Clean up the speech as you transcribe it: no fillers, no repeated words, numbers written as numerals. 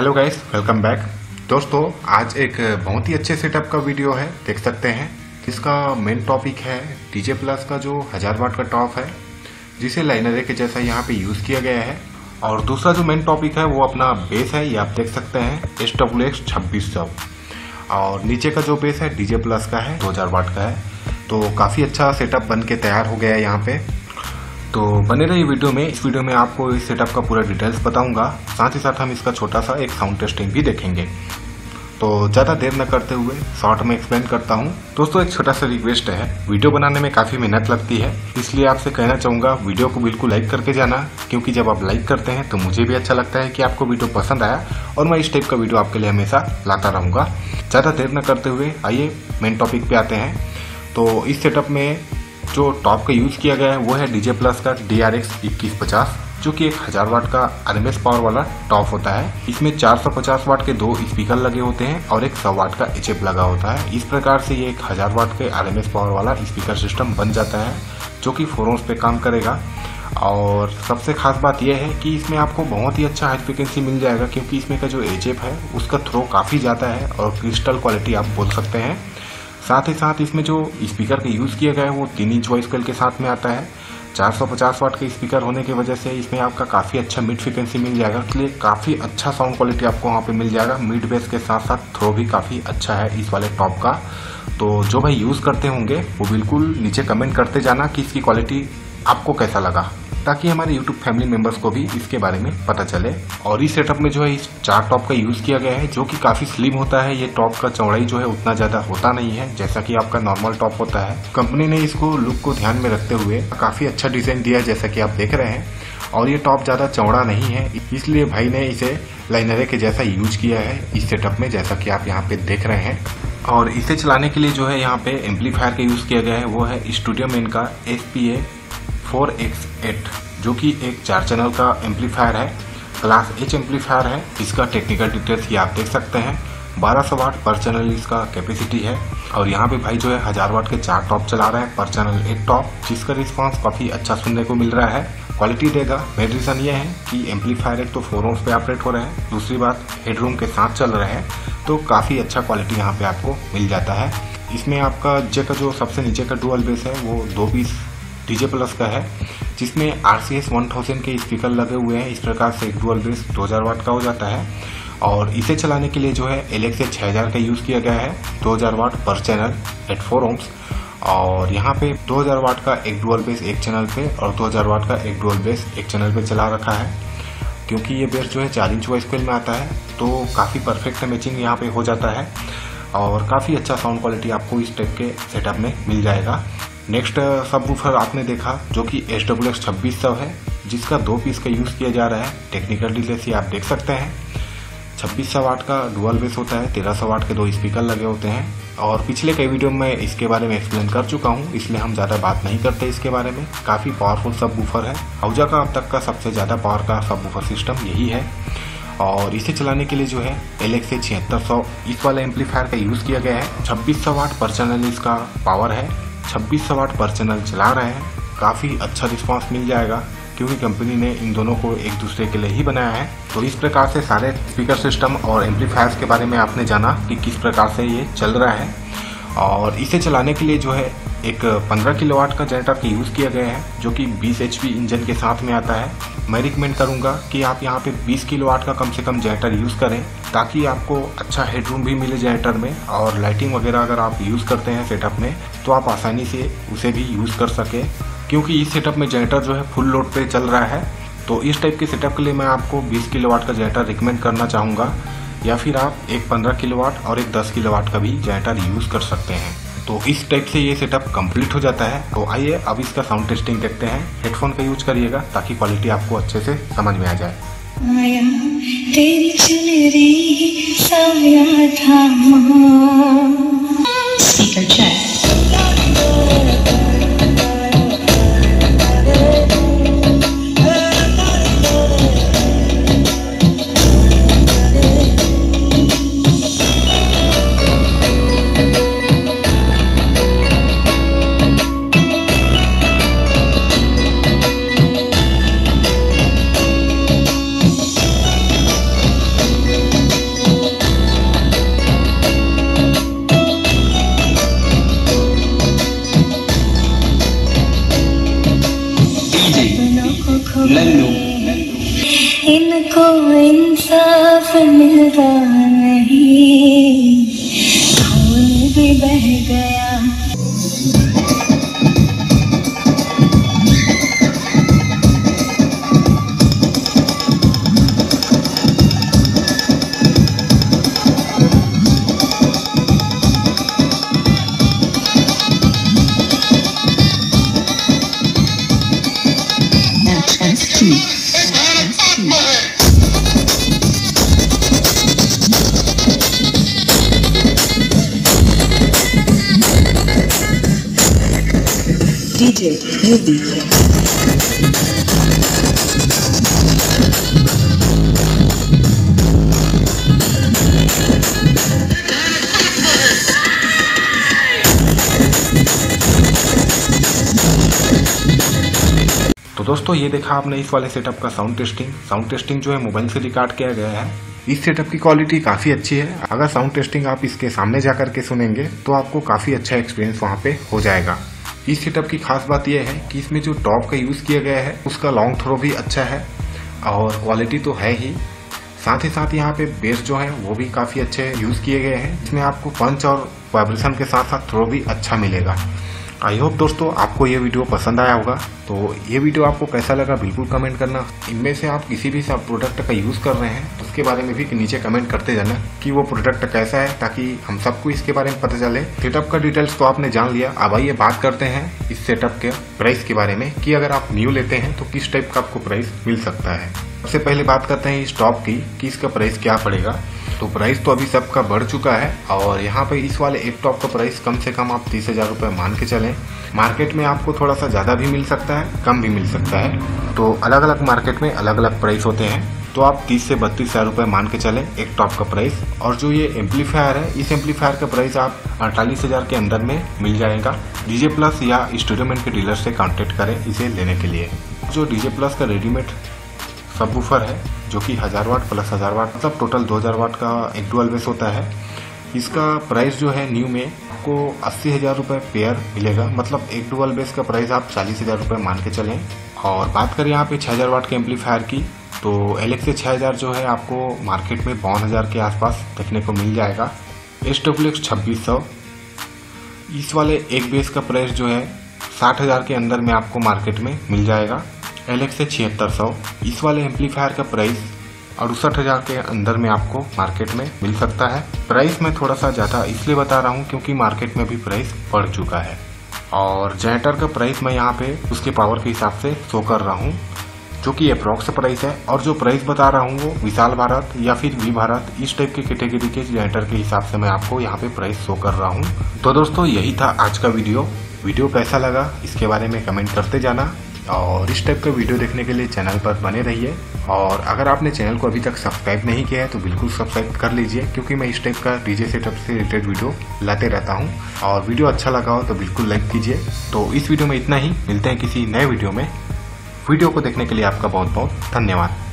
Hello guys, welcome back. दोस्तों, आज एक बहुत ही अच्छे सेटअप का वीडियो है, देख सकते हैं। इसका मेन टॉपिक है डीजे प्लस का जो 1000 वाट का टॉप है, जिसे लाइनरे के जैसा यहाँ पे यूज़ किया गया है। और दूसरा जो मेन टॉपिक है वो अपना बेस है, ये आप देख सकते हैं SWX 2600। और नीचे का जो बेस है डीजे प्लस का है, 2000 वाट का है। तो काफ़ी अच्छा सेटअप बन के तैयार हो गया है यहाँ पे। तो बने रहिए वीडियो में। इस वीडियो में आपको इस सेटअप का पूरा डिटेल्स बताऊंगा, साथ ही साथ हम इसका छोटा सा एक साउंड टेस्टिंग भी देखेंगे। तो ज़्यादा देर न करते हुए शॉर्ट में एक्सप्लेन करता हूं। दोस्तों, एक छोटा सा रिक्वेस्ट है, वीडियो बनाने में काफ़ी मेहनत लगती है, इसलिए आपसे कहना चाहूँगा वीडियो को बिल्कुल लाइक करके जाना, क्योंकि जब आप लाइक करते हैं तो मुझे भी अच्छा लगता है कि आपको वीडियो पसंद आया और मैं इस टाइप का वीडियो आपके लिए हमेशा लाता रहूँगा। ज़्यादा देर न करते हुए आइए मेन टॉपिक पे आते हैं। तो इस सेटअप में जो टॉप का यूज़ किया गया है वो है डीजे प्लस का DRX 2150, जो कि एक 1000 वाट का RMS पावर वाला टॉप होता है। इसमें 450 वाट के 2 स्पीकर लगे होते हैं और एक 100 वाट का HF लगा होता है। इस प्रकार से ये एक 1000 वाट के RMS पावर वाला स्पीकर सिस्टम बन जाता है, जो कि 4 ohms पे काम करेगा। और सबसे खास बात यह है कि इसमें आपको बहुत ही अच्छा हाई फ्रिक्वेंसी मिल जाएगा, क्योंकि इसमें का जो HF है उसका थ्रो काफ़ी ज़्यादा है और क्रिस्टल क्वालिटी आप बोल सकते हैं। साथ ही साथ इसमें जो स्पीकर का यूज़ किया गया है वो 3 इंच वॉइस कॉइल के साथ में आता है। 450 वाट के स्पीकर होने की वजह से इसमें आपका काफ़ी अच्छा मिड फ्रिक्वेंसी मिल जाएगा, इसलिए काफ़ी अच्छा साउंड क्वालिटी आपको वहाँ पे मिल जाएगा। मिड बेस के साथ साथ थ्रो भी काफ़ी अच्छा है इस वाले टॉप का। तो जो भाई यूज़ करते होंगे वो बिल्कुल नीचे कमेंट करते जाना कि इसकी क्वालिटी आपको कैसा लगा, ताकि हमारे YouTube फैमिली मेंबर्स को भी इसके बारे में पता चले। और इस सेटअप में जो है इस 4 टॉप का यूज़ किया गया है, जो कि काफ़ी स्लिम होता है। ये टॉप का चौड़ाई जो है उतना ज़्यादा होता नहीं है जैसा कि आपका नॉर्मल टॉप होता है। कंपनी ने इसको लुक को ध्यान में रखते हुए काफ़ी अच्छा डिज़ाइन दिया है, जैसा कि आप देख रहे हैं। और ये टॉप ज़्यादा चौड़ा नहीं है, इसलिए भाई ने इसे लाइनरे के जैसा यूज किया है इस सेटअप में, जैसा कि आप यहाँ पे देख रहे हैं। और इसे चलाने के लिए जो है यहाँ पे एम्पलीफायर का यूज़ किया गया है, वो है स्टूडियो मैन का SPA 4X8, जो कि एक 4 चैनल का एम्पलीफायर है। क्लास H एम्पलीफायर है। इसका टेक्निकल डिटेल्स ये आप देख सकते हैं। 1200 वाट पर चैनल इसका कैपेसिटी है। और यहाँ पे भाई जो है 1000 वाट के 4 टॉप चला रहे हैं, पर चैनल 1 टॉप, जिसका रिस्पांस काफ़ी अच्छा सुनने को मिल रहा है। क्वालिटी देगा। मेन रीज़न ये है कि एम्पलीफायर एक तो 4 ohms पे ऑपरेट हो रहे हैं, दूसरी बात हेडरूम के साथ चल रहे हैं, तो काफ़ी अच्छा क्वालिटी यहाँ पे आपको मिल जाता है। इसमें आपका जे का जो सबसे नीचे का डुअल बेस है वो 2 पीस डीजे प्लस का है, जिसमें RCS 1000 के स्पीकर लगे हुए हैं। इस प्रकार से एक डुअल बेस 2000 वाट का हो जाता है। और इसे चलाने के लिए जो है LXA 6000 का यूज़ किया गया है, 2000 वाट पर चैनल एट 4 ohms। और यहाँ पे 2000 वाट का एक डुअल बेस एक चैनल पे और 2000 वाट का एक डुअल बेस एक चैनल पे चला रखा है। क्योंकि ये बेस जो है 4 इंच वॉइस कॉइल में आता है, तो काफ़ी परफेक्ट मैचिंग यहाँ पे हो जाता है और काफ़ी अच्छा साउंड क्वालिटी आपको इस टाइप के सेटअप में मिल जाएगा। नेक्स्ट सबवूफर आपने देखा, जो कि SWX 2600 है, जिसका 2 पीस का यूज़ किया जा रहा है। टेक्निकल डिटेल्स ये आप देख सकते हैं। 2600 वाट का डुअल बेस होता है, 1300 वाट के 2 स्पीकर लगे होते हैं। और पिछले कई वीडियो में इसके बारे में एक्सप्लेन कर चुका हूँ, इसलिए हम ज़्यादा बात नहीं करते इसके बारे में। काफ़ी पावरफुल सबवूफर है। हाउजा का अब तक का सबसे ज़्यादा पावर का सबवूफर सिस्टम यही है। और इसे चलाने के लिए जो है LXA 7600 इस वाले एम्पलीफायर का यूज़ किया गया है। 2600 वाट पर चैनल इसका पावर है। 2600 वाट पर चैनल चला रहे हैं, काफ़ी अच्छा रिस्पांस मिल जाएगा, क्योंकि कंपनी ने इन दोनों को एक दूसरे के लिए ही बनाया है। तो इस प्रकार से सारे स्पीकर सिस्टम और एम्पलीफायर्स के बारे में आपने जाना कि किस प्रकार से ये चल रहा है। और इसे चलाने के लिए जो है एक 15 किलोवाट का जनरेटर का यूज़ किया गया है, जो कि 20 HP इंजन के साथ में आता है। मैं रिकमेंड करूंगा कि आप यहाँ पे 20 किलोवाट का कम से कम जनरेटर यूज़ करें, ताकि आपको अच्छा हेडरूम भी मिले जनरेटर में। और लाइटिंग वगैरह अगर आप यूज़ करते हैं सेटअप में, तो आप आसानी से उसे भी यूज़ कर सके, क्योंकि इस सेटअप में जनरेटर जो है फुल लोड पे चल रहा है। तो इस टाइप के सेटअप के लिए मैं आपको 20 किलोवाट का जनरेटर रिकमेंड करना चाहूँगा, या फिर आप एक 15 किलोवाट और एक 10 किलोवाट का भी जनरेटर यूज़ कर सकते हैं। तो इस टाइप से ये सेटअप कंप्लीट हो जाता है। तो आइए अब इसका साउंड टेस्टिंग देखते हैं। हेडफोन का यूज करिएगा ताकि क्वालिटी आपको अच्छे से समझ में आ जाए। तेरी चुनरी साया था स्पीकर चेक। इनको इंसाफ मिलता नहीं, खून भी बह गया। DJ UV तो दोस्तों ये देखा आपने इस वाले सेटअप का साउंड टेस्टिंग जो है मोबाइल से रिकॉर्ड किया गया है। इस सेटअप की क्वालिटी काफी अच्छी है। अगर साउंड टेस्टिंग आप इसके सामने जाकर के सुनेंगे तो आपको काफी अच्छा एक्सपीरियंस वहाँ पे हो जाएगा। इस सेटअप की खास बात यह है कि इसमें जो टॉप का यूज किया गया है उसका लॉन्ग थ्रो भी अच्छा है और क्वालिटी तो है ही, साथ ही साथ यहाँ पे बेस जो है वो भी काफी अच्छे यूज किए गए हैं। इसमें आपको पंच और वाइब्रेशन के साथ साथ थ्रो भी अच्छा मिलेगा। आई होप दोस्तों आपको ये वीडियो पसंद आया होगा। तो ये वीडियो आपको कैसा लगा बिल्कुल कमेंट करना। इनमें से आप किसी भी सब प्रोडक्ट का यूज कर रहे हैं तो उसके बारे में भी नीचे कमेंट करते जाना कि वो प्रोडक्ट कैसा है, ताकि हम सबको इसके बारे में पता चले। सेटअप का डिटेल्स तो आपने जान लिया। अब आइए बात करते हैं इस सेटअप के प्राइस के बारे में कि अगर आप न्यू लेते हैं तो किस टाइप का आपको प्राइस मिल सकता है। सबसे पहले बात करते हैं इस टॉप की कि इसका प्राइस क्या पड़ेगा। तो प्राइस तो अभी सबका बढ़ चुका है और यहाँ पे इस वाले एक टॉप का प्राइस कम से कम आप 30,000 रुपये मान के चलें। मार्केट में आपको थोड़ा सा ज़्यादा भी मिल सकता है, कम भी मिल सकता है। तो अलग अलग मार्केट में अलग अलग प्राइस होते हैं। तो आप 30 से 32,000 रुपये मान के चलें एक टॉप का प्राइस। और जो ये एम्पलीफायर है, इस एम्पलीफायर का प्राइस आप 48,000 के अंदर में मिल जाएगा। डीजे प्लस या स्टूडियोमैन के डीलर से कॉन्टेक्ट करें इसे लेने के लिए। जो डीजे प्लस का रेडीमेड सबवूफर है जो कि 1000 वाट प्लस 1000 वाट मतलब टोटल 2000 वाट का एक डुअल बेस होता है, इसका प्राइस जो है न्यू में आपको 80,000 रुपये पेयर मिलेगा। मतलब एक डुअल बेस का प्राइस आप 40,000 रुपये मान के चलें। और बात करें यहाँ पे 6000 वाट के एम्पलीफायर की, तो LX से 6000 जो है आपको मार्केट में 52,000 के आसपास देखने को मिल जाएगा। SWX 2600, इस वाले एक बेस का प्राइस जो है 60,000 के अंदर में आपको मार्केट में मिल जाएगा। LX से 7600, इस वाले एम्पलीफायर का प्राइस 68,000 के अंदर में आपको मार्केट में मिल सकता है। प्राइस मैं थोड़ा सा ज़्यादा इसलिए बता रहा हूँ क्योंकि मार्केट में भी प्राइस बढ़ चुका है। और जनरेटर का प्राइस मैं यहाँ पे उसके पावर के हिसाब से शो कर रहा हूँ जो कि अप्रॉक्स प्राइस है। और जो प्राइस बता रहा हूँ वो विशाल भारत या फिर वी भारत इस टाइप के कैटेगरी के जनरेटर के हिसाब से मैं आपको यहाँ पे प्राइस शो कर रहा हूँ। तो दोस्तों यही था आज का वीडियो कैसा लगा इसके बारे में कमेंट करते जाना। और इस टाइप का वीडियो देखने के लिए चैनल पर बने रहिए। और अगर आपने चैनल को अभी तक सब्सक्राइब नहीं किया है तो बिल्कुल सब्सक्राइब कर लीजिए, क्योंकि मैं इस टाइप का डीजे सेटअप से रिलेटेड वीडियो लाते रहता हूँ। और वीडियो अच्छा लगा हो तो बिल्कुल लाइक कीजिए। तो इस वीडियो में इतना ही, मिलते हैं किसी नए वीडियो में। वीडियो को देखने के लिए आपका बहुत बहुत धन्यवाद।